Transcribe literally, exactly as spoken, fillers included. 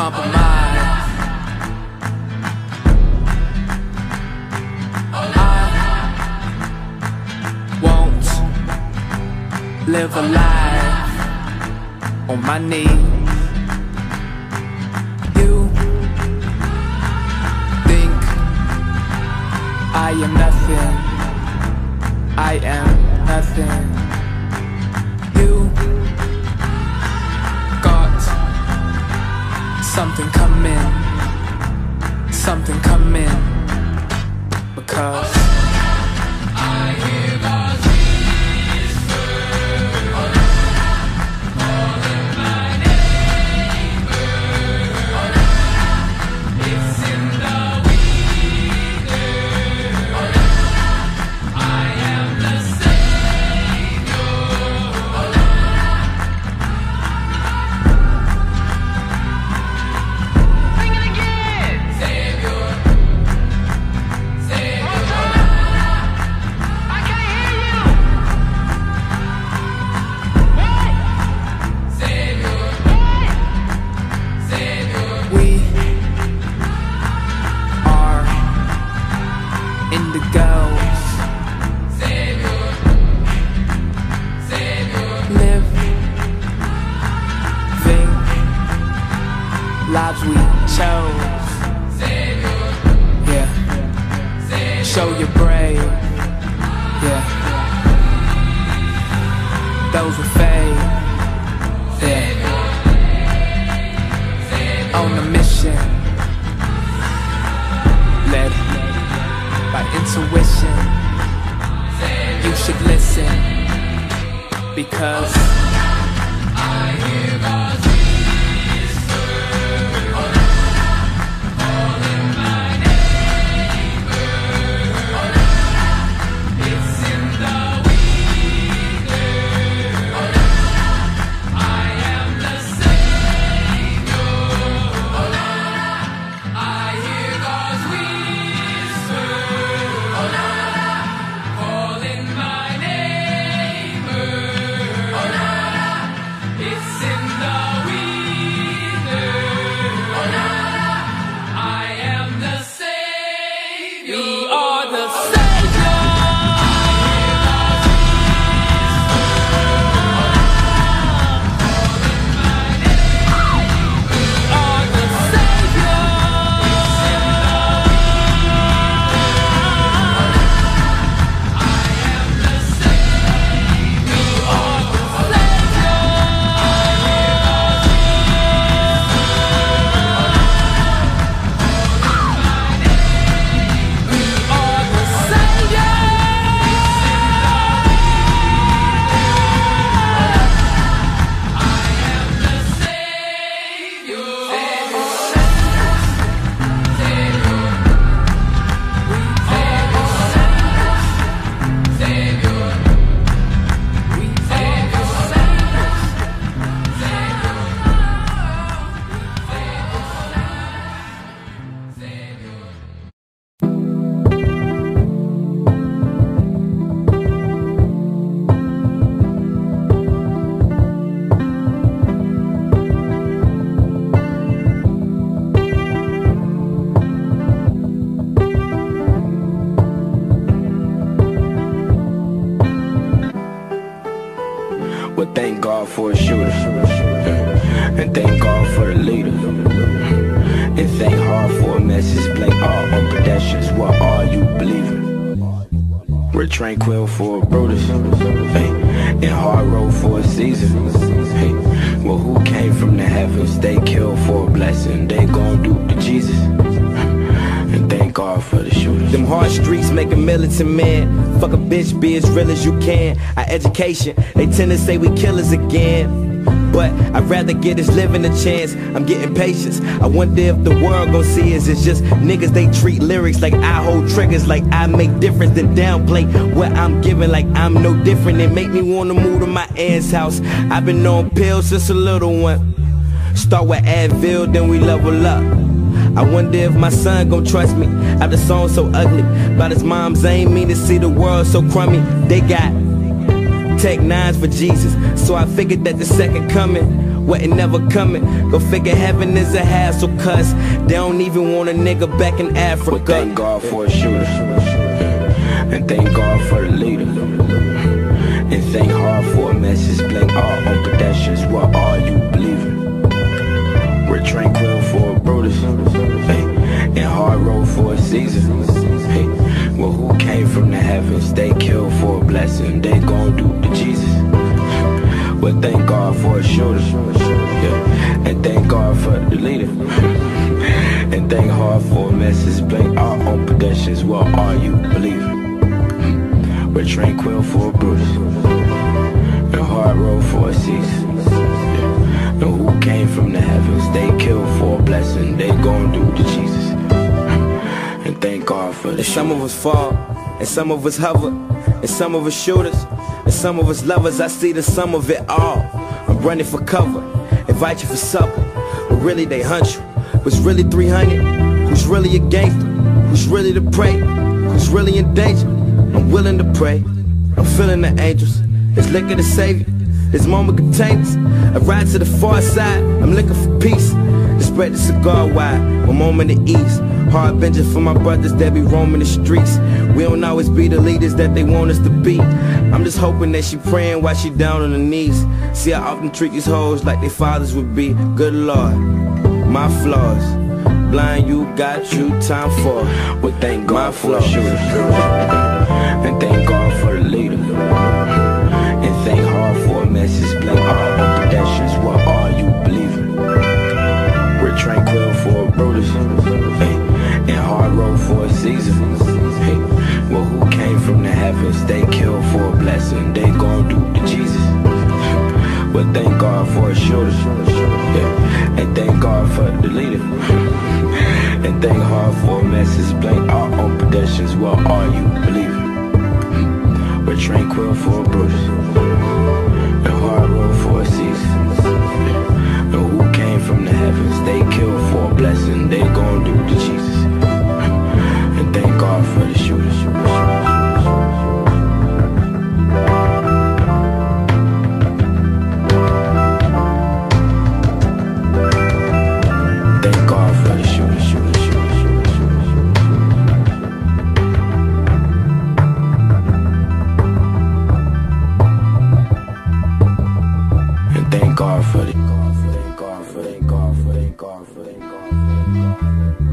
compromise. I won't live a life on my knees. You think I am nothing, I am nothing. You got something coming, something coming, because I hear God's whisper, calling my neighbor. It's in the weather. I am the Savior. Sing it again. Savior. Savior. I can't hear you. What? Savior. What? Savior. We are indigos. Savior. Savior. Living lives we chose. Savior. Yeah. Savior. Show you're brave. Yeah. Those with faith. Yeah. On a mission. Led by intuition. You should listen, because I hear God's whisper, calling my neighbor. It's in the weather. I am the Savior. I hear God's whisper, calling my neighbor. It's in the weather. I am the Savior. We are the Savior. We are the Savior. I am the Savior. We are the Savior. We are the Savior. I am the Savior. Savior. We are the Savior. We are the Well, thank God for a shooter, and thank God for the leader, and thank hard for a message. Play all on pedestrians. What are you believing? We're tranquil for a Brutus, hey, and hard road for a season. Hey, well, who came from the heavens? They killed for a blessing. They gon' do to Jesus. And thank God for the shooters. Them hard streets make a militant man. Fuck a bitch, be as real as you can. Our education, they tend to say we killers again. But I'd rather get this living a chance. I'm getting patience. I wonder if the world gon' see us as just niggas. They treat lyrics like I hold triggers, like I make difference, then downplay what I'm giving like I'm no different. They make me wanna move to my aunt's house. I've been on pills since a little one. Start with Advil, then we level up. I wonder if my son gon' trust me after song so ugly. But his moms ain't mean to see the world so crummy. They got Tech Nines for Jesus, so I figured that the second coming what ain't never coming. Go figure heaven is a hassle, cuz they don't even want a nigga back in Africa. But thank God for a shooter, and thank God for the leader, and thank hard for a message. Blame all on pedestrians, what are you believing? We're tranquil for a Brutus, hey, and hard road for a Caesar. Hey, well, who came from the heavens? They killed for a blessing, they gon' do the Jesus. But thank God for a shooter, yeah, and thank God for the leader, and thank hard for a message. Blame all on pedestrians, what are you believing? We're tranquil for a Brutus, and hard road for a Caesar. And who came from the heavens? They killed for a blessing, they gon' do the Jesus. And thank God for the And some of us fall, and some of us hover, and some of us shooters, and some of us lovers. I see the sum of it all. I'm running for cover, invite you for supper, but really they hunt you. What's really three hundred? Who's really a gangster? Who's really to pray? Who's really in danger? I'm willing to pray. I'm feeling the angels. It's liquor to save you. This moment contains a ride to the far side. I'm looking for peace. To spread the cigar wide. One moment of ease. Hard benching for my brothers that be roaming the streets. We don't always be the leaders that they want us to be. I'm just hoping that she praying while she down on her knees. See, I often treat these hoes like their fathers would be. Good Lord, my flaws. Blind, you got you time for. Well, thank God for a shooter, and thank God for the leader, and thank hard for a message. Blame all on pedestrians, what are you believing? We're tranquil for a Brutus, hey, and hard road for a Caesar. Hey, well, who came from the heavens? They killed for a blessing, they gon' do the Jesus. But thank God for a shooter, yeah, and thank God for the leader, and thank hard for a message. Blame all on pedestrians, what are you believing? We're tranquil for a Brutus, and hard road for a Caesar. And who came from the heavens? They killed for a blessing, they gon' do the Jesus. And thank God for the shooters. Thank God for the shooters, shooters, shooters, shooters, shooters. And thank God for the, thank God for, thank God for, thank God for, thank God for, thank God for.